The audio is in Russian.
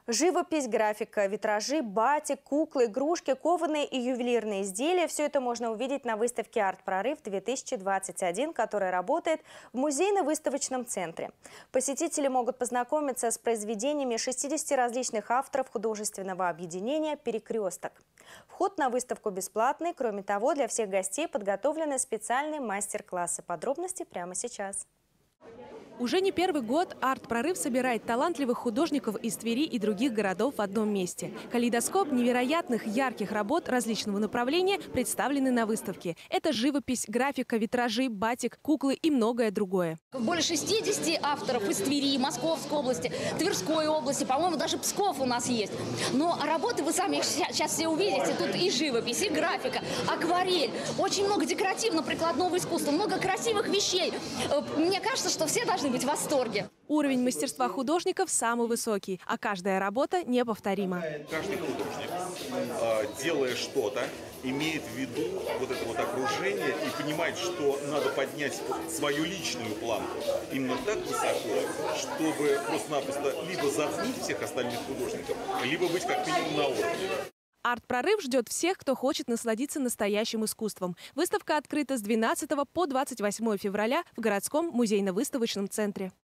Живопись, графика, витражи, батик, куклы, игрушки, кованые и ювелирные изделия – все это можно увидеть на выставке «Арт-прорыв-2021», которая работает в музейно-выставочном центре. Посетители могут познакомиться с произведениями 60 различных авторов художественного объединения «Перекресток». Вход на выставку бесплатный. Кроме того, для всех гостей подготовлены специальные мастер-классы. Подробности прямо сейчас. Уже не первый год «Арт-прорыв» собирает талантливых художников из Твери и других городов в одном месте. Калейдоскоп невероятных ярких работ различного направления представлены на выставке. Это живопись, графика, витражи, батик, куклы и многое другое. Более 60 авторов из Твери, Московской области, Тверской области, по-моему, даже Псков у нас есть. Но работы вы сами сейчас все увидите. Тут и живопись, и графика, акварель. Очень много декоративно-прикладного искусства, много красивых вещей. Мне кажется, что все должны быть в восторге. Уровень мастерства художников самый высокий, а каждая работа неповторима. Каждый художник, делая что-то, имеет в виду вот это вот окружение и понимает, что надо поднять свою личную планку именно так высоко, чтобы просто-напросто либо затмить всех остальных художников, либо быть как минимум на уровне. «Арт-прорыв» ждет всех, кто хочет насладиться настоящим искусством. Выставка открыта с 12 по 28 февраля в городском музейно-выставочном центре.